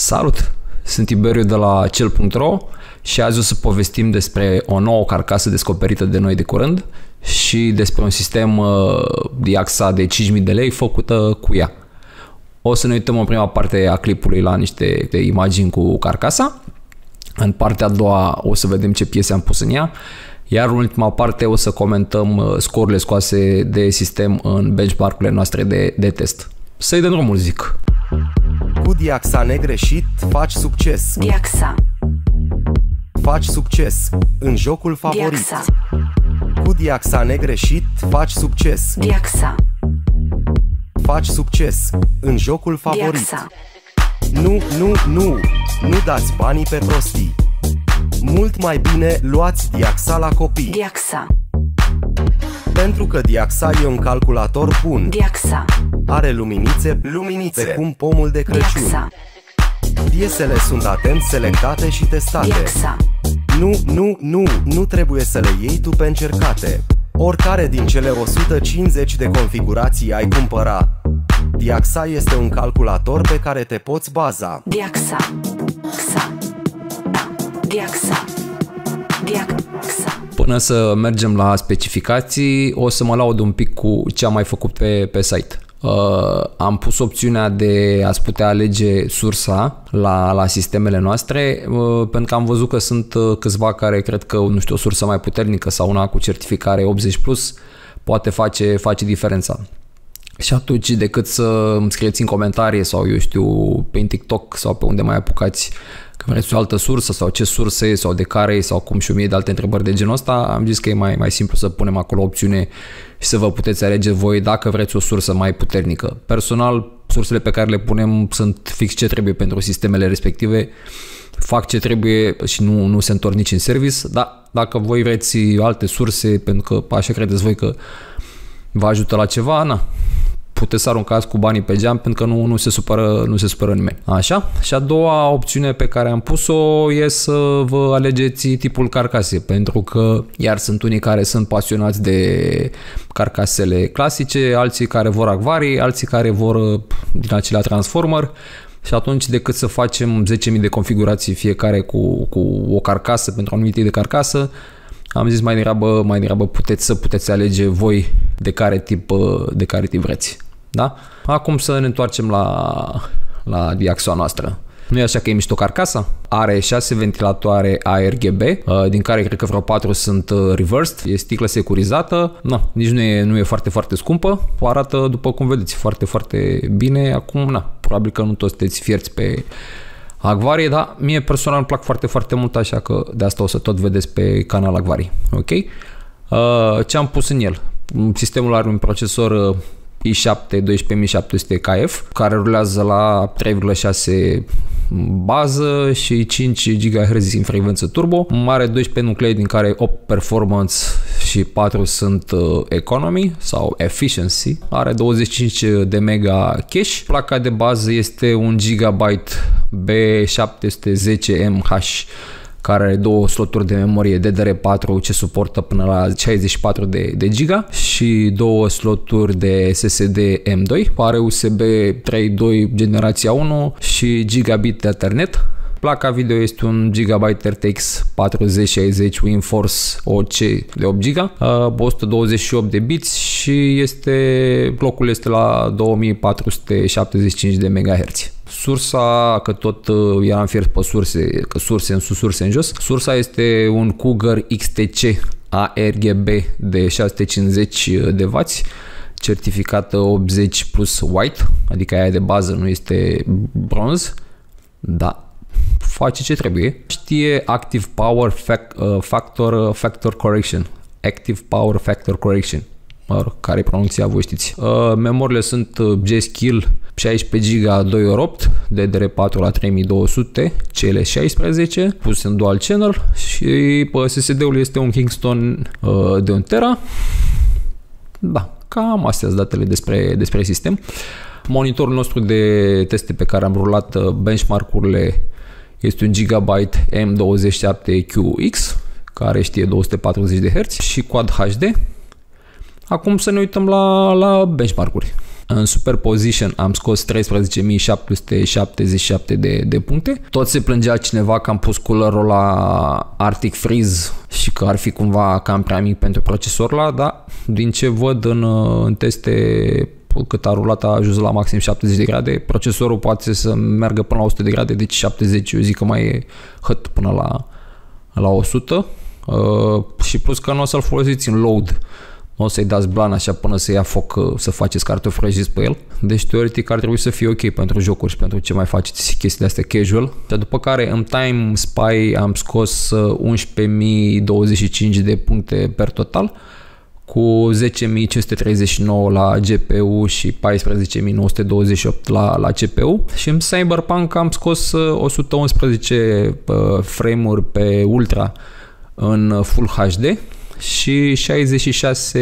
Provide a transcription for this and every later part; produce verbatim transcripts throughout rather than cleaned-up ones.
Salut! Sunt Tiberiu de la cel punct ro și azi o să povestim despre o nouă carcasă descoperită de noi de curând și despre un sistem D I A X A de cinci mii de lei făcută cu ea. O să ne uităm în prima parte a clipului la niște imagini cu carcasa. În partea a doua o să vedem ce piese am pus în ea, iar în ultima parte o să comentăm scorurile scoase de sistem în benchmark-urile noastre de, de test. Să-i dăm drumul, zic! Cu D I A X A negreșit faci succes. D I A X A. Faci succes în jocul favorit. D I A X A. Cu D I A X A negreșit faci succes. D I A X A. Faci succes în jocul D I A favorit. X A. Nu, nu, nu, nu dați banii pe prostii. Mult mai bine luați D I A X A la copii. D I A X A. Pentru că D I A X A e un calculator bun. D I A X A. Are luminițe, luminițe, precum pomul de D I A X Crăciun. A. Piesele sunt atent selectate și D I A testate. X A. Nu, nu, nu, nu trebuie să le iei tu pe încercate. Oricare din cele o sută cincizeci de configurații ai cumpăra. D I A X A este un calculator pe care te poți baza. D I A X A. X A. D I A X A. D I A X A. Până să mergem la specificații, o să mă laud un pic cu ce am mai făcut pe, pe site. Uh, am pus opțiunea de a-ți putea alege sursa la, la sistemele noastre, uh, pentru că am văzut că sunt uh, câțiva care cred că, nu știu, o sursă mai puternică sau una cu certificare optzeci plus poate face, face diferența. Și atunci, decât să îmi scrieți în comentarii sau, eu știu, pe TikTok sau pe unde mai apucați că vreți o altă sursă sau ce sursă e sau de care e sau cum și o mie de alte întrebări de genul ăsta, am zis că e mai, mai simplu să punem acolo o opțiune și să vă puteți alege voi dacă vreți o sursă mai puternică. Personal, sursele pe care le punem sunt fix ce trebuie pentru sistemele respective, fac ce trebuie și nu, nu se întorc nici în service, dar dacă voi vreți alte surse, pentru că așa credeți voi că vă ajută la ceva, na, puteți să aruncați cu banii pe geam pentru că nu, nu, se supără, nu se supără nimeni. Așa? Și a doua opțiune pe care am pus-o e să vă alegeți tipul carcase, pentru că iar sunt unii care sunt pasionați de carcasele clasice, alții care vor acvarii, alții care vor din acelea transformer. Și atunci, decât să facem zece mii de configurații fiecare cu, cu o carcasă pentru anumite de carcasă, am zis mai degrabă, mai degrabă puteți să puteți alege voi de care tip, de care tip vreți. Da? Acum să ne întoarcem la, la D I A X A noastră. Nu e așa că e mișto carcasa? Are șase ventilatoare A R G B, din care cred că vreo patru sunt reversed. E sticlă securizată. Na, nici nu e, nu e foarte, foarte scumpă. O arată, după cum vedeți, foarte, foarte bine. Acum, na, probabil că nu toți sunteți fierți pe acvarie, dar mie personal îmi plac foarte, foarte mult, așa că de asta o să tot vedeți pe canal acvarii. Ok? Uh, ce am pus în el? Sistemul are un procesor i șapte doisprezece mii șapte sute K F care rulează la trei virgulă șase bază și cinci gigahertz în frecvență turbo. Are doisprezece nuclei, din care opt performance și patru sunt economy sau efficiency. Are douăzeci și cinci de mega cache. Placa de bază este un Gigabyte B șapte sute zece M H care are două sloturi de memorie D D R patru ce suportă până la șaizeci și patru de, de giga și două sloturi de S S D M doi, are U S B trei punct doi generația unu și gigabit de Ethernet. Placa video este un Gigabyte R T X patruzeci șaizeci WinForce O C de opt giga, o sută douăzeci și opt de biți și este, clocul este la două mii patru sute șaptezeci și cinci de megahertz. Sursa, că tot eram fiert pe surse, că surse în sus, surse în jos, sursa este un Cougar X T C A R G B de șase sute cincizeci de wați, certificată optzeci plus white, adică aia de bază, nu este bronz, da, face ce trebuie. Știe Active Power Factor, Factor Correction, Active Power Factor Correction, care e pronunția, voi știți. Uh, memorile sunt G-Skill șaisprezece giga doi ori opt, D D R patru la trei mii două sute, cele șaisprezece, pus în dual channel și S S D-ul este un Kingston uh, de un tera. Da, cam astea sunt datele despre, despre sistem. Monitorul nostru de teste pe care am rulat benchmark-urile este un Gigabyte M douăzeci și șapte Q X, care știe două sute patruzeci de herți și Quad H D. Acum să ne uităm la, la benchmark-uri. În Superposition am scos treisprezece mii șapte sute șaptezeci și șapte de, de puncte. Tot se plângea cineva că am pus coolerul la Arctic Freeze și că ar fi cumva cam prea mic pentru procesorul ăla, dar din ce văd în, în teste cât a rulat a ajuns la maxim șaptezeci de grade, procesorul poate să meargă până la o sută de grade, deci șaptezeci eu zic că mai e hăt până la, la o sută uh, și plus că nu o să-l folosiți în load. Nu o să-i dați blan așa până să ia foc, să faceți cartofi prăjiți pe el. Deci teoretic ar trebui să fie ok pentru jocuri și pentru ce mai faceți chestii de astea casual. Și după care în Time Spy am scos unsprezece mii douăzeci și cinci de puncte per total, cu zece mii cinci sute treizeci și nouă la G P U și paisprezece mii nouă sute douăzeci și opt la, la C P U. Și în Cyberpunk am scos o sută unsprezece uh, frame-uri pe Ultra în Full H D și șaizeci și șase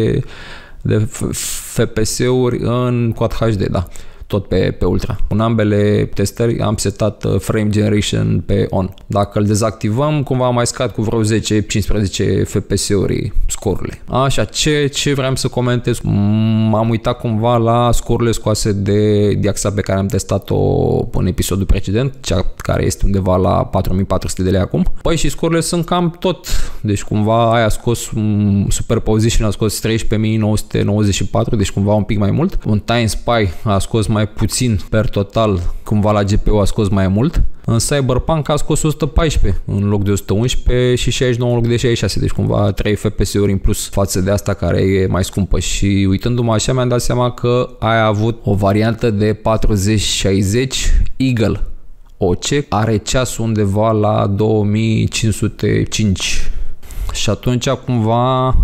de F P S-uri în Quad H D, da, tot pe, pe Ultra. În ambele testări am setat Frame Generation pe On. Dacă îl dezactivăm, cumva mai scad cu vreo zece cincisprezece F P S-uri scorurile. Așa, ce, ce vreau să comentez? M-am uitat cumva la scorurile scoase de Diaxa pe care am testat-o în episodul precedent, cea care este undeva la patru mii patru sute de lei acum. Păi și scorurile sunt cam tot. Deci cumva aia a scos Superposition, a scos treisprezece mii nouă sute nouăzeci și patru, deci cumva un pic mai mult. Un Time Spy a scos mai puțin per total, cumva la G P U a scos mai mult. În Cyberpunk a scos o sută paisprezece în loc de o sută unsprezece și șaizeci și nouă în loc de șaizeci și șase, deci cumva trei F P S-uri în plus față de asta care e mai scumpă. Și uitându-mă așa mi-am dat seama că aia a avut o variantă de patruzeci șaizeci Eagle O C, are ceasul undeva la două mii cinci sute cinci și atunci cumva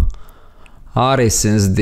are sens de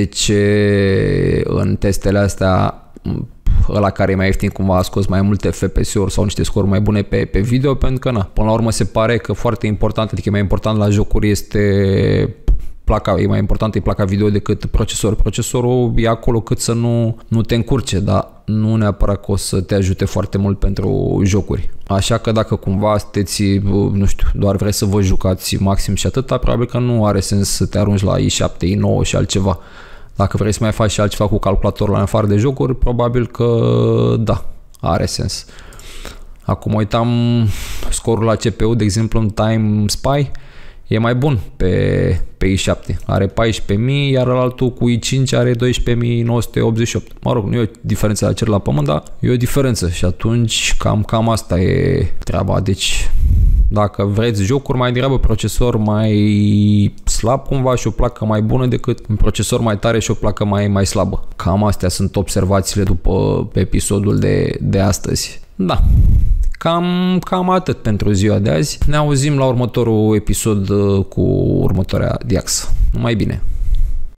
ce în testele astea ăla care e mai ieftin cumva a scos mai multe F P S-uri sau niște scoruri mai bune pe, pe video, pentru că na, până la urmă se pare că foarte important, adică mai important la jocuri este placa, e mai important e placa video decât procesorul. Procesorul e acolo cât să nu, nu te încurce, dar nu neapărat că o să te ajute foarte mult pentru jocuri. Așa că dacă cumva sunteți, nu știu, doar vreți să vă jucați maxim și atâta, probabil că nu are sens să te arunci la i șapte, i nouă și altceva. Dacă vrei să mai faci și altceva cu calculatorul în afară de jocuri, probabil că da, are sens. Acum uitam scorul la C P U, de exemplu în Time Spy, e mai bun pe, pe i șapte. Are paisprezece mii, iar altul cu i cinci are doisprezece mii nouă sute optzeci și opt. Mă rog, nu e o diferență la cer la pământ, dar e o diferență și atunci cam, cam asta e treaba. Deci dacă vreți jocuri, mai degrabă procesor mai slab cumva și o placă mai bună decât un procesor mai tare și o placă mai, mai slabă. Cam astea sunt observațiile după episodul de, de astăzi. Da. Cam, cam atât pentru ziua de azi. Ne auzim la următorul episod cu următoarea Diax. Numai bine!